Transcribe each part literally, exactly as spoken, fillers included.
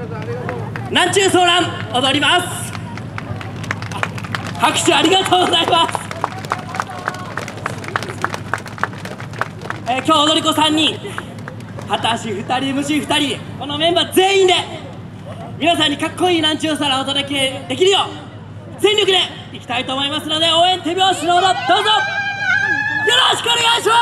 南中ソーラン踊ります。拍手ありがとうございます。えー、今日踊り子さんにん、旗足ふたり、虫ふたり、このメンバー全員で皆さんにかっこいい南中ソーランをお届けできるよう全力でいきたいと思いますので、応援手拍子のほどどうぞよろしくお願いします。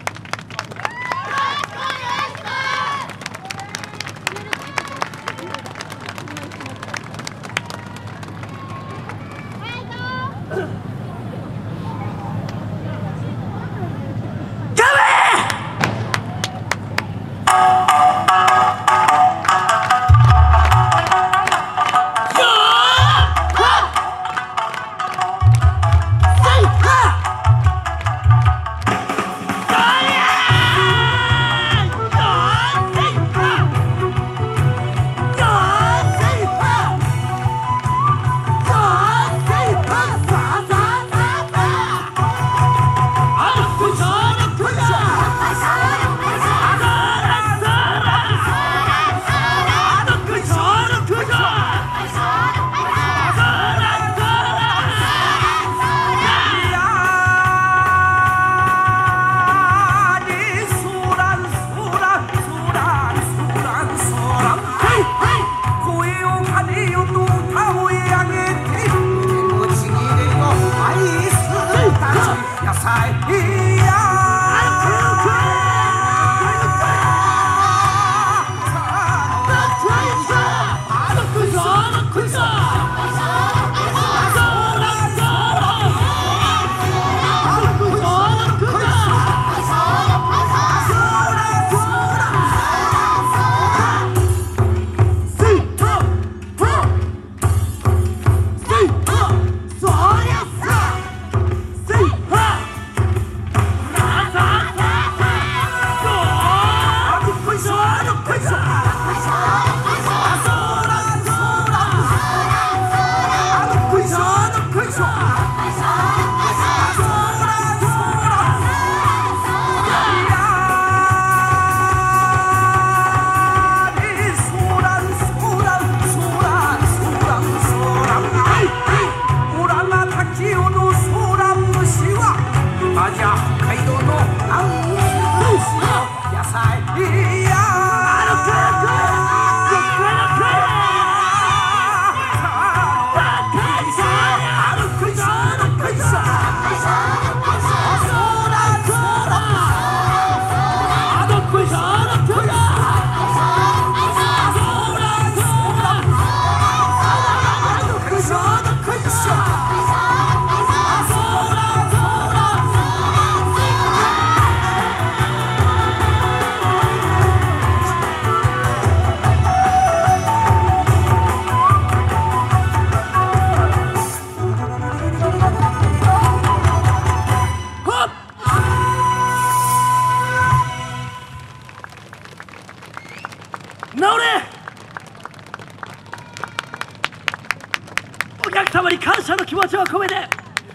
お客様に感謝の気持ちを込めて礼。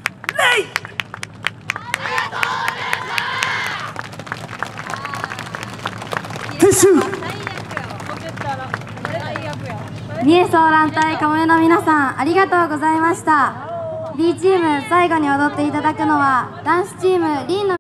撤収。 三重ソーラン隊かもめの皆さん、ありがとうございました。 B チーム最後に踊っていただくのは男子チームリンの